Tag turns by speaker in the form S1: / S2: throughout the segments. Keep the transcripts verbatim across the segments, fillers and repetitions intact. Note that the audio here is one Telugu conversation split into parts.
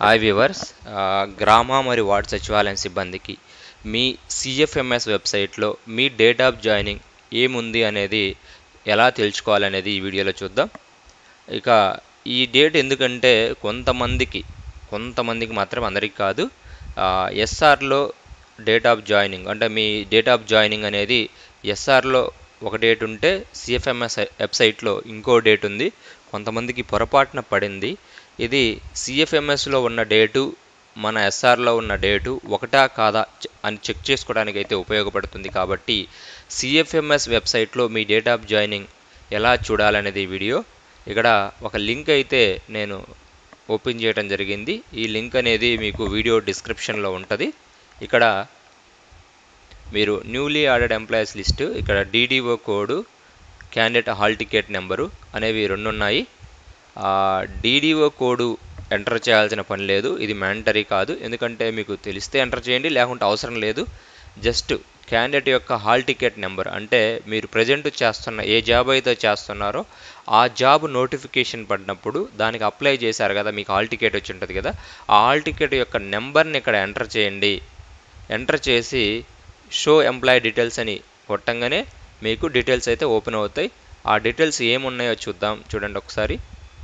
S1: హాయ్ వ్యూవర్స్, గ్రామ మరియు వార్డు సచివాలయం సిబ్బందికి మీ సిఎఫ్ఎంఎస్ వెబ్సైట్లో మీ డేట్ ఆఫ్ జాయినింగ్ ఏముంది అనేది ఎలా తెలుసుకోవాలనేది ఈ వీడియోలో చూద్దాం. ఇక ఈ డేట్ ఎందుకంటే కొంతమందికి కొంతమందికి మాత్రం అందరికీ కాదు, ఎస్ఆర్లో డేట్ ఆఫ్ జాయినింగ్ అంటే మీ డేట్ ఆఫ్ జాయినింగ్ అనేది ఎస్ఆర్లో ఒక డేట్ ఉంటే సిఎఫ్ఎంఎస్ వెబ్సైట్లో ఇంకో డేట్ ఉంది. కొంతమందికి పొరపాటున పడింది. ఇది సిఎఫ్ఎంఎస్లో ఉన్న డేటు మన ఎస్ఆర్లో ఉన్న డేటు ఒకటా కాదా అని చెక్ చేసుకోవడానికి అయితే ఉపయోగపడుతుంది. కాబట్టి సిఎఫ్ఎంఎస్ వెబ్సైట్లో మీ డేట్ ఆఫ్ జాయినింగ్ ఎలా చూడాలనేది వీడియో. ఇక్కడ ఒక లింక్ అయితే నేను ఓపెన్ చేయడం జరిగింది. ఈ లింక్ అనేది మీకు వీడియో డిస్క్రిప్షన్లో ఉంటుంది. ఇక్కడ మీరు న్యూలీ యాడెడ్ ఎంప్లాయీస్ లిస్టు, ఇక్కడ DDO code, candidate hall ticket number అనేవి రెండు ఉన్నాయి. డీడీఓ కోడ్ ఎంటర్ చేయాల్సిన పని లేదు, ఇది మ్యాండటరీ కాదు. ఎందుకంటే మీకు తెలిస్తే ఎంటర్ చేయండి, లేకుంటే అవసరం లేదు. జస్ట్ క్యాండిడేట్ యొక్క హాల్ టికెట్ నెంబర్ అంటే మీరు ప్రజెంట్ చేస్తున్న ఏ జాబ్ అయితే చేస్తున్నారో ఆ జాబ్ నోటిఫికేషన్ పడినప్పుడు దానికి అప్లై చేశారు కదా, మీకు హాల్ టికెట్ వచ్చి ఉంటుంది కదా, ఆ హాల్ టికెట్ యొక్క నెంబర్ని ఇక్కడ ఎంటర్ చేయండి. ఎంటర్ చేసి షో ఎంప్లాయీ డీటెయిల్స్ అని కొట్టంగానే మీకు డీటెయిల్స్ అయితే ఓపెన్ అవుతాయి. ఆ డీటెయిల్స్ ఏమున్నాయో చూద్దాం. చూడండి ఒకసారి.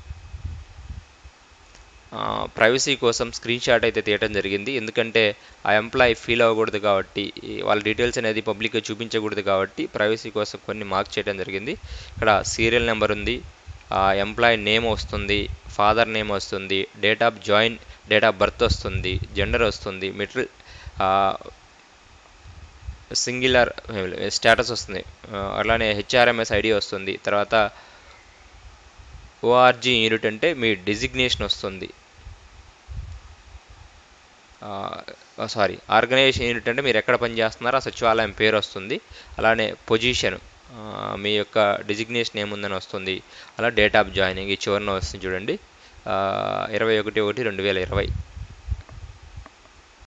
S1: ప్రైవసీ కోసం స్క్రీన్ షాట్ అయితే తీయడం జరిగింది. ఎందుకంటే ఆ ఎంప్లాయీ ఫీల్ అవ్వకూడదు కాబట్టి, వాళ్ళ డీటెయిల్స్ అనేది పబ్లిక్గా చూపించకూడదు కాబట్టి ప్రైవసీ కోసం కొన్ని మార్క్ చేయడం జరిగింది. ఇక్కడ సీరియల్ నెంబర్ ఉంది, ఎంప్లాయీ నేమ్ వస్తుంది, ఫాదర్ నేమ్ వస్తుంది, date of join date of birth వస్తుంది, జెండర్ వస్తుంది, మెటీరియల్ సింగులర్ స్టేటస్ వస్తుంది, అలానే హెచ్ఆర్ఎంఎస్ ఐడి వస్తుంది. తర్వాత ఓఆర్జీ యూనిట్ అంటే మీ డిజిగ్నేషన్ వస్తుంది. సారీ ఆర్గనైజేషన్ యూనిట్ అంటే మీరు ఎక్కడ పనిచేస్తున్నారో ఆ సచివాలయం పేరు వస్తుంది. అలానే పొజిషన్, మీ యొక్క డిజిగ్నేషన్ ఏముందని వస్తుంది. అలా డేట్ ఆఫ్ జాయినింగ్ ఈ చివరిన వస్తుంది చూడండి, ఇరవై ఒకటి ఒకటి రెండు వేల ఇరవై